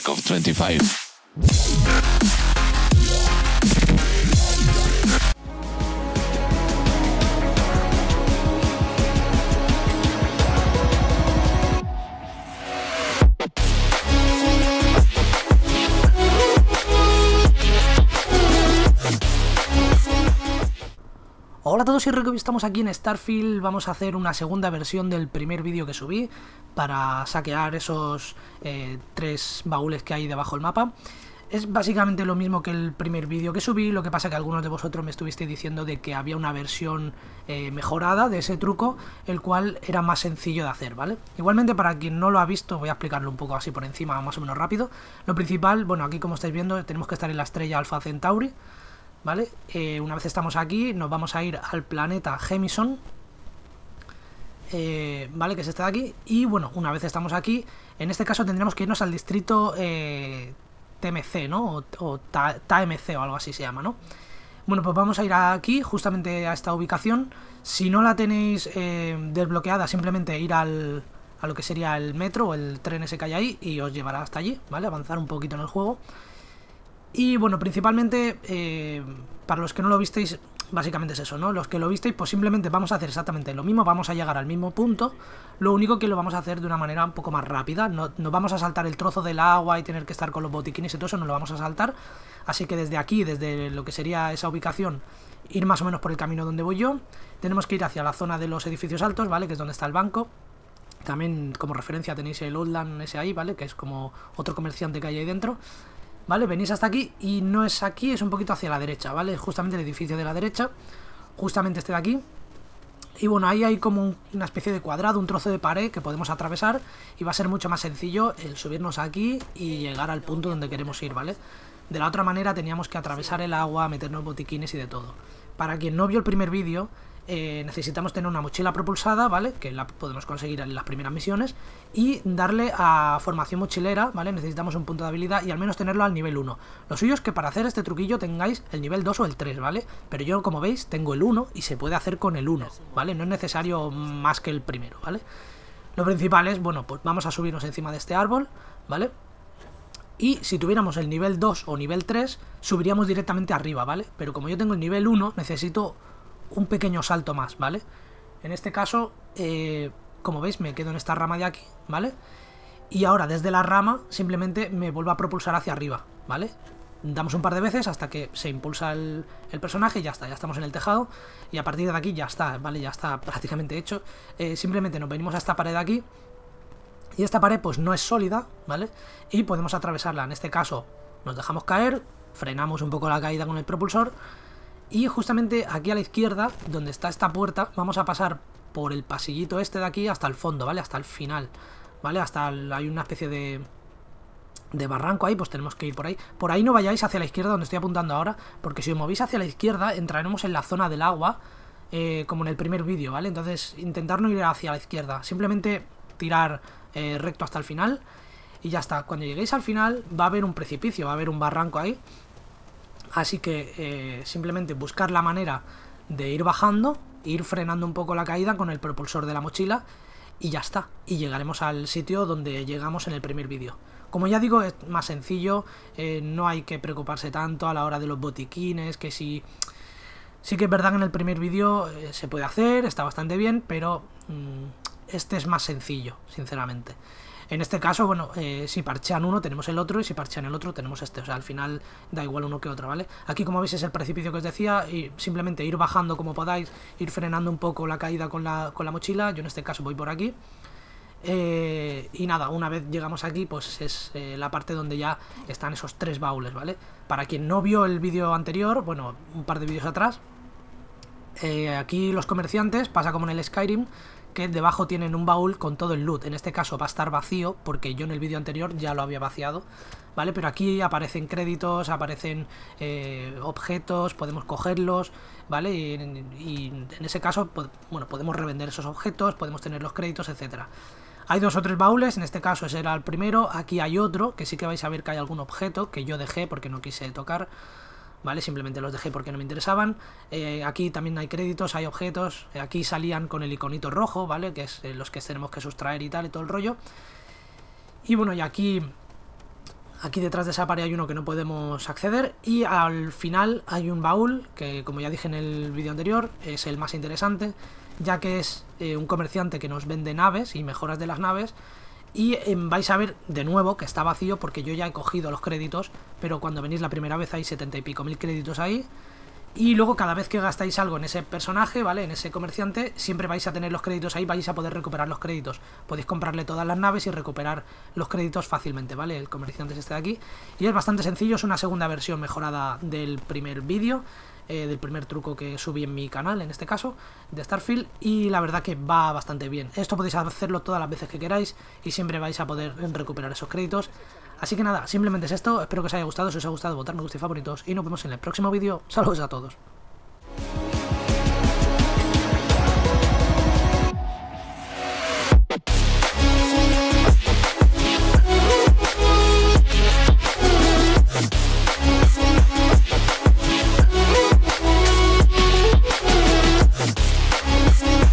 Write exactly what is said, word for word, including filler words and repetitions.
Tarkov veinticinco. Hola a todos y Rico, estamos aquí en Starfield. Vamos a hacer una segunda versión del primer vídeo que subí para saquear esos eh, tres baúles que hay debajo del mapa. Es básicamente lo mismo que el primer vídeo que subí, lo que pasa que algunos de vosotros me estuvisteis diciendo de que había una versión eh, mejorada de ese truco, el cual era más sencillo de hacer, ¿vale? Igualmente, para quien no lo ha visto, voy a explicarlo un poco así por encima, más o menos rápido. Lo principal, bueno, aquí como estáis viendo, tenemos que estar en la estrella Alpha Centauri, ¿vale? Eh, una vez estamos aquí, nos vamos a ir al planeta Gemison, eh, ¿vale? Que es este de aquí. Y bueno, una vez estamos aquí, en este caso tendremos que irnos al distrito eh, T M C, ¿no? O, o T M C o algo así se llama, ¿no? Bueno, pues vamos a ir aquí, justamente a esta ubicación. Si no la tenéis eh, desbloqueada, simplemente ir al, a lo que sería el metro o el tren ese que hay ahí y os llevará hasta allí, ¿vale? Avanzar un poquito en el juego. Y bueno, principalmente, eh, para los que no lo visteis, básicamente es eso, ¿no? Los que lo visteis, pues simplemente vamos a hacer exactamente lo mismo, vamos a llegar al mismo punto, lo único que lo vamos a hacer de una manera un poco más rápida, no, no vamos a saltar el trozo del agua y tener que estar con los botiquines y todo eso, no lo vamos a saltar, así que desde aquí, desde lo que sería esa ubicación, ir más o menos por el camino donde voy yo, tenemos que ir hacia la zona de los edificios altos, ¿vale? Que es donde está el banco. También como referencia tenéis el Outland ese ahí, ¿vale? Que es como otro comerciante que hay ahí dentro. ¿Vale? Venís hasta aquí y no es aquí, es un poquito hacia la derecha, ¿vale? Justamente el edificio de la derecha, justamente este de aquí. Y bueno, ahí hay como un, una especie de cuadrado, un trozo de pared que podemos atravesar y va a ser mucho más sencillo el subirnos aquí y llegar al punto donde queremos ir, ¿vale? De la otra manera teníamos que atravesar el agua, meternos botiquines y de todo. Para quien no vio el primer vídeo, eh, necesitamos tener una mochila propulsada, ¿vale? Que la podemos conseguir en las primeras misiones. Y darle a formación mochilera, ¿vale? Necesitamos un punto de habilidad y al menos tenerlo al nivel uno. Lo suyo es que para hacer este truquillo tengáis el nivel dos o el tres, ¿vale? Pero yo, como veis, tengo el uno y se puede hacer con el uno, ¿vale? No es necesario más que el primero, ¿vale? Lo principal es, bueno, pues vamos a subirnos encima de este árbol, ¿vale? Y si tuviéramos el nivel dos o nivel tres, subiríamos directamente arriba, ¿vale? Pero como yo tengo el nivel uno, necesito un pequeño salto más, ¿vale? En este caso, eh, como veis, me quedo en esta rama de aquí, ¿vale? Y ahora desde la rama simplemente me vuelvo a propulsar hacia arriba, ¿vale? Damos un par de veces hasta que se impulsa el, el personaje y ya está, ya estamos en el tejado. Y a partir de aquí ya está, ¿vale? Ya está prácticamente hecho. Eh, simplemente nos venimos a esta pared de aquí. Y esta pared pues no es sólida, ¿vale? Y podemos atravesarla. En este caso nos dejamos caer, frenamos un poco la caída con el propulsor. Y justamente aquí a la izquierda, donde está esta puerta, vamos a pasar por el pasillito este de aquí hasta el fondo, ¿vale? Hasta el final, ¿vale? Hasta el, hay una especie de, de barranco ahí, pues tenemos que ir por ahí. Por ahí no vayáis hacia la izquierda donde estoy apuntando ahora, porque si os movéis hacia la izquierda entraremos en la zona del agua, eh, como en el primer vídeo, ¿vale? Entonces intentar no ir hacia la izquierda, simplemente tirar eh, recto hasta el final y ya está. Cuando lleguéis al final va a haber un precipicio, va a haber un barranco ahí. Así que eh, simplemente buscar la manera de ir bajando, ir frenando un poco la caída con el propulsor de la mochila y ya está. Y llegaremos al sitio donde llegamos en el primer vídeo. Como ya digo, es más sencillo, eh, no hay que preocuparse tanto a la hora de los botiquines, que si... Sí que es verdad que en el primer vídeo eh, se puede hacer, está bastante bien, pero mmm, este es más sencillo, sinceramente. En este caso, bueno, eh, si parchean uno tenemos el otro y si parchean el otro tenemos este. O sea, al final da igual uno que otro, ¿vale? Aquí, como veis, es el precipicio que os decía y simplemente ir bajando como podáis, ir frenando un poco la caída con la, con la mochila. Yo en este caso voy por aquí. Eh, y nada, una vez llegamos aquí, pues es eh, la parte donde ya están esos tres baúles, ¿vale? Para quien no vio el vídeo anterior, bueno, un par de vídeos atrás, eh, aquí los comerciantes, pasa como en el Skyrim, que debajo tienen un baúl con todo el loot. En este caso va a estar vacío, porque yo en el vídeo anterior ya lo había vaciado, ¿vale? Pero aquí aparecen créditos, aparecen eh, objetos, podemos cogerlos, ¿vale? Y, y en ese caso, pues, bueno, podemos revender esos objetos, podemos tener los créditos, etcétera. Hay dos o tres baúles, en este caso ese era el primero. Aquí hay otro, que sí que vais a ver que hay algún objeto que yo dejé porque no quise tocar, ¿vale? Simplemente los dejé porque no me interesaban. Eh, aquí también hay créditos, hay objetos. Eh, aquí salían con el iconito rojo, ¿vale? Que es eh, los que tenemos que sustraer y tal, y todo el rollo. Y bueno, y aquí aquí detrás de esa pared hay uno que no podemos acceder, y al final hay un baúl que, como ya dije en el vídeo anterior, es el más interesante, ya que es eh, un comerciante que nos vende naves y mejoras de las naves. Y eh, vais a ver de nuevo que está vacío porque yo ya he cogido los créditos, pero cuando venís la primera vez hay setenta y pico mil créditos ahí. Y luego cada vez que gastáis algo en ese personaje, ¿vale? En ese comerciante, siempre vais a tener los créditos ahí, vais a poder recuperar los créditos. Podéis comprarle todas las naves y recuperar los créditos fácilmente, ¿vale? El comerciante es este de aquí. Y es bastante sencillo, es una segunda versión mejorada del primer vídeo, eh, del primer truco que subí en mi canal, en este caso, de Starfield. Y la verdad que va bastante bien. Esto podéis hacerlo todas las veces que queráis y siempre vais a poder recuperar esos créditos. Así que nada, simplemente es esto, espero que os haya gustado, si os ha gustado, votar me gusta y favoritos, y nos vemos en el próximo vídeo. Saludos a todos. We'll be right back.